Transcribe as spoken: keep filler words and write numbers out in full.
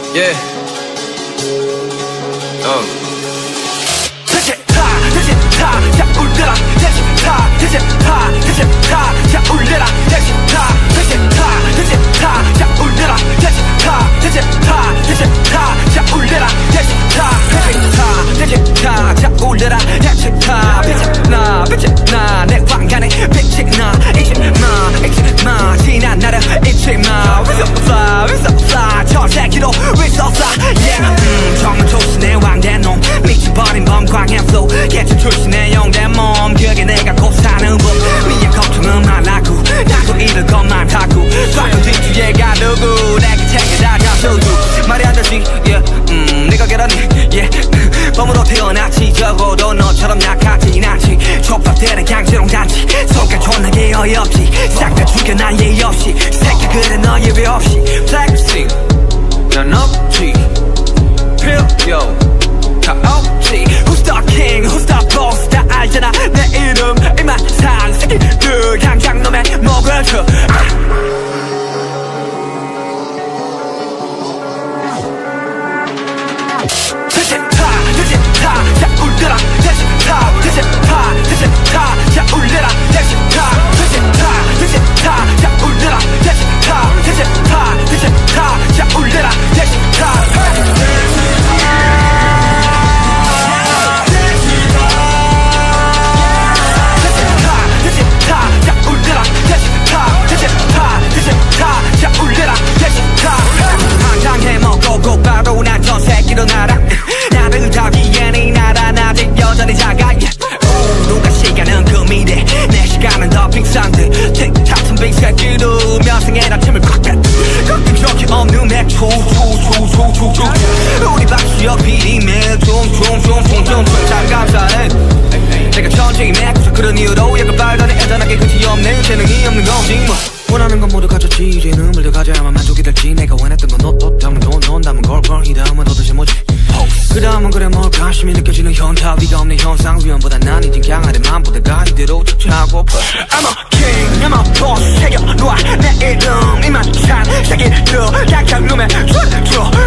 Yeah. 어. 대체 타, 대체 타, 자 울려라. 대체 타, 대체 타, 대체 타, 자 울려라. 대체 타, 대체 타, 대체 타, 자 울려라. 대체 타, 대체 타, 대체 타, 자 울려라. 대체 타, 대체 타, 대체 타, 자 울려라. 대체 타, 빛이 나, 빛이 나, 내 왕관에 빛이 나. 잊지 마, 잊지 마, 지난 나를 잊지 마. We so fly, we so fly, 저 새끼도 we so fly. Yeah, 음, 정말 조신의 왕된 놈, 미쳐버린 범광의 flow. 개체 출신의 영된 몸, 그게 내가 곧 사는 법. 위에 걱정은 말라고, 나도 잃을 것만 타고. 좌표 뒤뒤에가 누구, 내게 챙겨다 잡수두. 말이 안 되지, yeah, 음, 네가 계란이, yeah. 범으로 태어났지, 적어도 너처럼 약하진 않지. 촉박되는 강제롱 단지, 속가 존나게 어이없지. 싹 다 죽여 난 예의 없이, 새끼 그래 너 예외 없이. Flexing, 난 없지, 필요 다 없지. Who's the king, who's the boss, 다 알잖아 내 이름. 이만상 새끼들 당장 놈의 목을 쳐. 대체 타, 대체 타, 자 울려라. 대체 타, 대체 타, 대체 타, 자 울려라. 대체 타, 대체 타, 대체 타, 자 울려라. 대체 타, 대체 타, 대체 타, 자 울려라. 대체 타. 바로 난 저 새끼로 날아. 나를 잡기엔 이 나라 아직 여전히 작아. 누가 시간은 그 미래, 내 시간은 더 빅산데. 틱탁슨 빅새끼도 면상에 아침을 꽉 뺐. 가끔 적이 없는 맥주 초초초초초. 우리 박수역 비리매 총총총총총. 잘 감사해. 내가 천천히 맥주 그런 이유로 약간 발단에 애단하게 끝이 없는 재능이 없는 거지 뭐. 원하는 건 모두 가졌지. 이제 눈물 더 가져야만 만족이 될지. 내가 원했던 건 너, 너 때문에 돈, 돈 담은 걸걸. 이 다음은 도대체 뭐지? 그 다음은 그래 뭘까? 심히 느껴지는 현타. 위가 없는 현상 위험보다 난 이젠 강하대 맘보다가 이대로 쫓아고파. I'm a king, I'm a boss. 새겨놓아 내 이름. 이만찬 새끼들 각각 놈의 줄 줘.